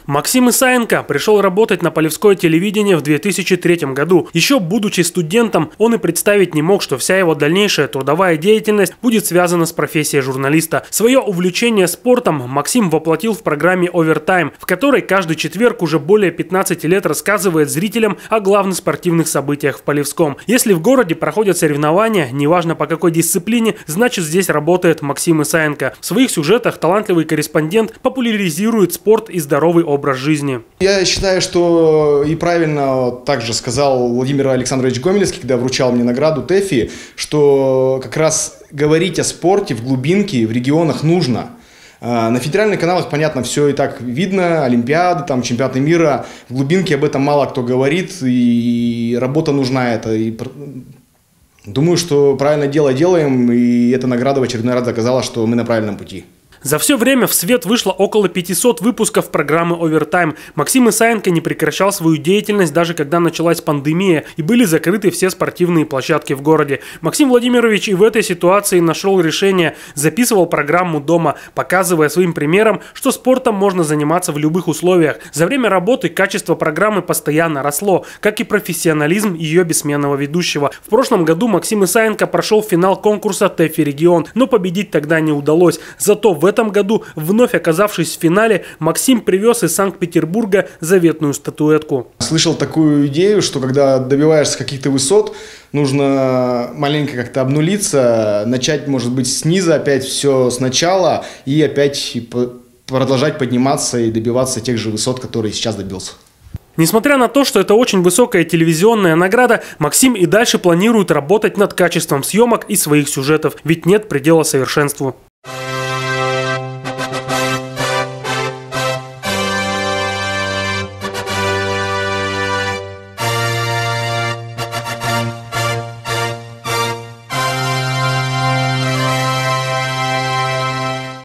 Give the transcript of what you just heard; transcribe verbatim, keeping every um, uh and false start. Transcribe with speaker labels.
Speaker 1: Максим Исаенко пришел работать на полевское телевидение в две тысячи третьем году. Еще будучи студентом, он и представить не мог, что вся его дальнейшая трудовая деятельность будет связана с профессией журналиста. Свое увлечение спортом Максим воплотил в программе «Овертайм», в которой каждый четверг уже более пятнадцати лет рассказывает зрителям о главных спортивных событиях в Полевском. Если в городе проходят соревнования, неважно по какой дисциплине, значит здесь работает Максим Исаенко. В своих сюжетах талантливый корреспондент популяризирует спорт и здоровый образ образ жизни.
Speaker 2: Я считаю, что и правильно также сказал Владимир Александрович Гомельский, когда вручал мне награду ТЭФИ, что как раз говорить о спорте в глубинке, в регионах нужно. На федеральных каналах, понятно, все и так видно, олимпиады, там, чемпионаты мира. В глубинке об этом мало кто говорит, и работа нужна это. И думаю, что правильное дело делаем, и эта награда в очередной раз доказала, что мы на правильном пути.
Speaker 1: За все время в свет вышло около пятисот выпусков программы «Овертайм». Максим Исаенко не прекращал свою деятельность, даже когда началась пандемия и были закрыты все спортивные площадки в городе. Максим Владимирович и в этой ситуации нашел решение, записывал программу дома, показывая своим примером, что спортом можно заниматься в любых условиях. За время работы качество программы постоянно росло, как и профессионализм ее бессменного ведущего. В прошлом году Максим Исаенко прошел финал конкурса ТЭФИ «Регион», но победить тогда не удалось. Зато в В этом году, вновь оказавшись в финале, Максим привез из Санкт-Петербурга заветную статуэтку.
Speaker 2: Слышал такую идею, что когда добиваешься каких-то высот, нужно маленько как-то обнулиться, начать, может быть, снизу, опять все сначала и опять продолжать подниматься и добиваться тех же высот, которые сейчас добился.
Speaker 1: Несмотря на то, что это очень высокая телевизионная награда, Максим и дальше планирует работать над качеством съемок и своих сюжетов, ведь нет предела совершенству.